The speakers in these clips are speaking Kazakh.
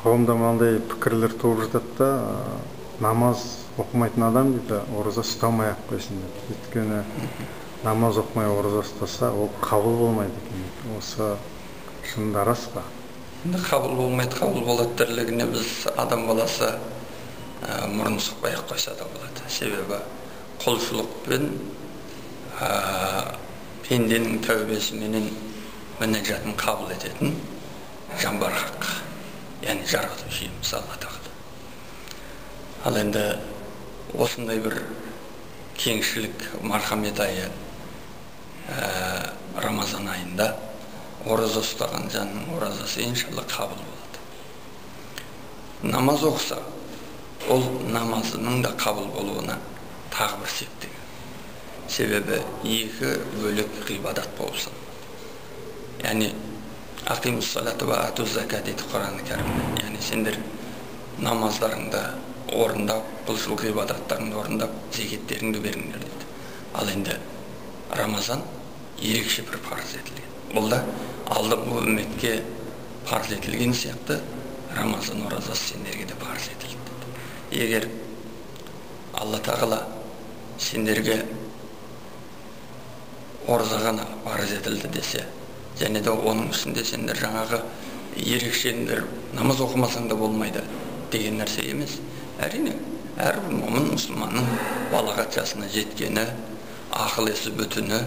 қауымда мынандай пікірлер туып жатады да, намаз оқымайтын адам дейді ораза ұстамай-ақ қойсын деп. Өйткені намаз оқымай ораза ұстаса, ол қабыл болмайды екен. Осы шынында рас па? Қабыл болмайды, қабыл болады тірлігіне біз адам баласы мұрын сұқпай-ақ қойса да болады. Себебі құлшылықпен пенденің тәубесіменен мінәжатын қабыл ететін жан бар хақ. Яғни жаратушы иеміз Алла тағала. Ал енді осындай бір кеңшілік мархамет айы Рамазан айында ораза ұстаған жанның оразасы иншалла қабыл болады. Намаз оқыса, ол намазының да қабыл болуына тағы бір септігі. Себебі екі бөлек ғибадат болып саналады. Яғни ақимус салата ва ату закат дейді Құран кәрімде. Яғни сендер намаздарыңды орындап, құлшылық ғибадаттарыңды орындап, зекеттеріңді беріңдер дейді. Ал енді Рамазан ерекше бір парыз етілген. Бұл да алдыңғы үмметке парыз етілген сияқты Рамазан оразасы сендерге де парыз етілді. Егер Алла тағала сендерге ораза ғана парыз етілді десе, және де оның үстінде сендер жаңағы ерекшелер намаз оқымасаң да болмайды деген нәрсе емес. Әрине, әрбір момын мұсылманның балағат жасына жеткені, ақыл есі бүтіні,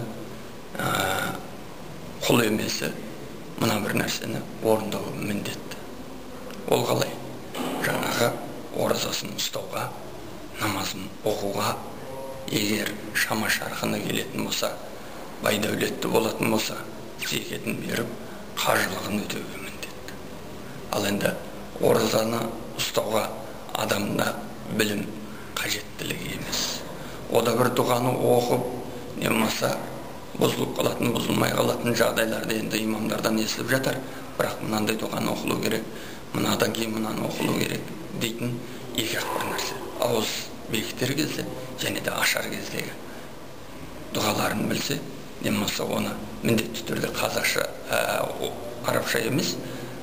құл емесі мына бір нәрсені орындауы міндетті. Ол қалай? Жаңағы оразасын ұстауға, намазын оқуға, егер шама шарқына келетін болса, бай дәулетті болатын болса, зекетін беріп, қажылығын өтеуге міндетті. Ал енді оразаны ұстауға адамда білім қажеттілігі емес. Ода бір дұғаны оқып, не болмаса бұзылып қалатын, бұзылмай қалатын жағдайларды енді имамдардан естіп жатар. Бірақ мынандай дұғаны оқылу керек, мынадан кейін мынаны оқылу керек дейтін екі-ақ бір нәрсе. Ауыз бекітер кезде және де ашар кездегі дұғаларын білсе, не болмаса оны міндетті түрде қазақша, арабша емес,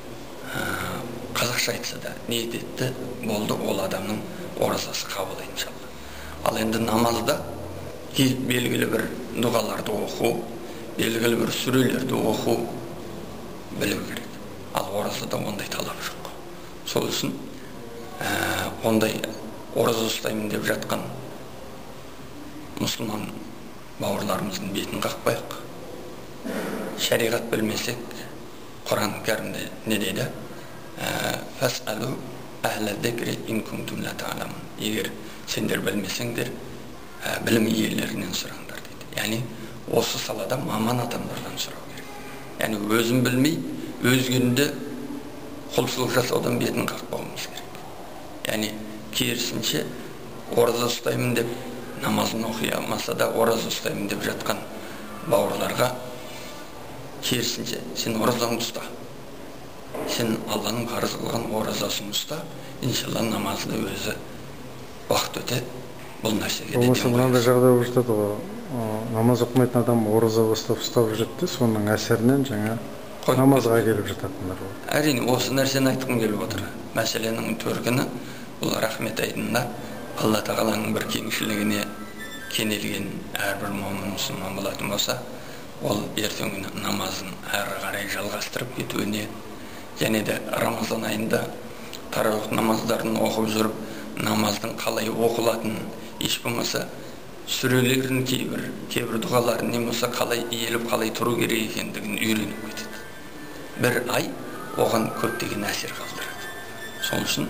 қазақша айтса да ниет етті болды, ол адамның оразасы қабыл иншалла. Ал енді намазда белгілі бір дұғаларды оқу, белгілі бір сүрелерді оқу білу керек. Ал оразада ондай талап жоқ. Сол үшін ондай ораза ұстаймын деп жатқан мұсылман бауырларымыздың бетін қақпайық. Шариғат білмесек, Құран кәрімде не дейді? Фасалу ахла зикри ин кунтум ла та'ламун. Егер сендер білмесеңдер, білім иелерінен сұраңдар дейді. Яғни осы салада маман адамдардан сұрау керек. Яғни өзін білмей, өзгенді құлшылық жасаудан бетін қақпауымыз керек. Яғни керісінше ораза ұстаймын деп намазын оқи алмаса да ораза ұстаймын деп жатқан бауырларға керісінше сен оразаңды ұста. Сен Алланың парыз қылған оразасын ұста, иншалла намазды өзі уақыт өте бұл нәрсеге де болмаса мынандай жағдай болып жатады ғой, намаз оқымайтын адам ораза бастап ұстап жүреді, соның әсерінен жаңа намазға келіп жататындар ғой. Әрине осы нәрсені айтқым келіп отыр. Мәселенің төркіні бұл рахмет айдында Алла тағаланың бір кеңшілігіне кенелген әрбір момын мұсылман болатын болса, ол ертеңгі намазын әрі қарай жалғастырып кетуіне, және де Рамазан айында тарауих намаздарын оқып жүріп, намаздың қалай оқылатынын, еш болмаса сүрелерін кейбір дұғаларын не болса қалай иеліп, қалай тұру керек екендігін үйреніп кетеді. Бір ай оған көптеген әсер қалдырады. Сол үшін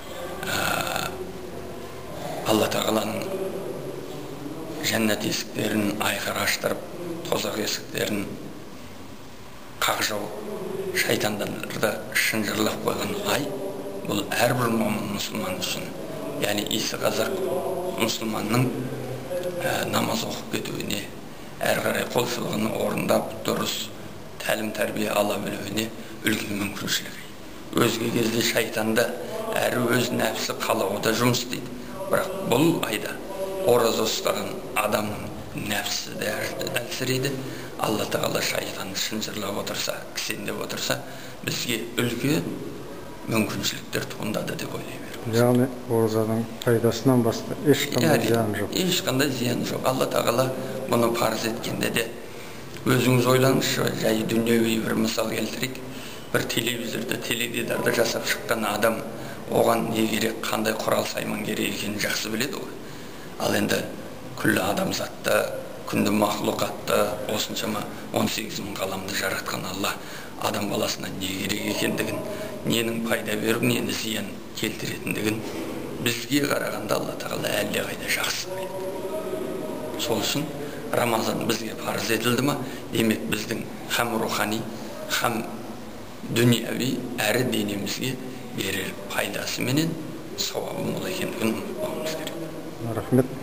Алла тағаланың жәннат есіктерін айқара аштырып, тозақ есіктерін қақжау, шайтандарды шынжырлап қойған ай, бұл әрбір момын мұсылман үшін, яғни исі қазақ мұсылманның намаз оқып кетуіне, әрі қарай құлшылығын орындап, дұрыс тәлім тәрбие ала білуіне үлкен мүмкіншілік. Өзге кезде шайтанда әрі өз нәпсі қалауда жұмыс істейді. Бірақ бұл айда ораза ұстаған адамның нәпсі де әлсірейді. Алла тағала шайтанды шынжырлап отырса, кісендеп отырса, бізге үлкен мүмкіншіліктер туындады деп ойлаймын. Яғни оразаның пайдасынан басқа ешқандай зияны жоқ. Ешқандай зияны жоқ. Алла тағала бұны парыз еткенде де, өзіңіз ойлаңызшы, жай дүниеви бір мысал келтірейік. Бір телевизорда, теледидарды жасап шыққан адам оған не керек, қандай құрал сайман керек екенін жақсы біледі ғой. Ал енді күллі адамзатты, күнді мақлұқатты, осыншама 18.000 ғаламды жаратқан Алла адам баласына не керек екендігін, ненің пайда беріп, нені зиян келтіретіндігін бізге қарағанда Алла тағала әлдеқайда жақсы біледі. Сол үшін Рамазан бізге парыз етілді ма, демек біздің хам рухани, хам дүнияви әрі денемізге берер пайдасы менен сауабы мол екендігін ұмытпауымыз керек. Рахмет.